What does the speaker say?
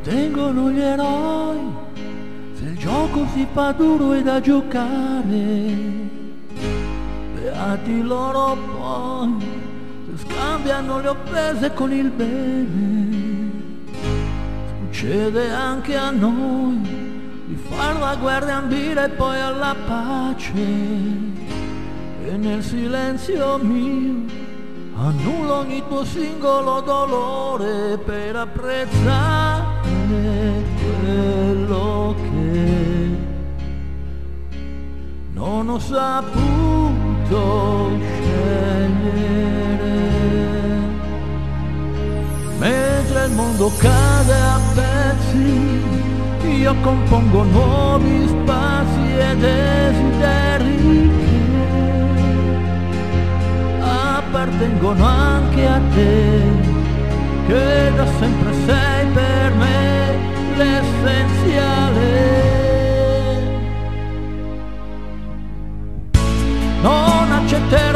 sostengono gli eroi, se il gioco si fa duro e da giocare, beati loro poi, se scambiano le offese con il bene. Succede anche a noi di far la guerra e ambire poi alla pace, e nel silenzio mio annullo ogni tuo singolo dolore per apprezzare quello che non ho saputo scegliere. Mentre il mondo cade a pezzi, io compongo nuovi spazi e desideri appartengono anche a te, che da sempre sei per me l'essenziale. Non accetterò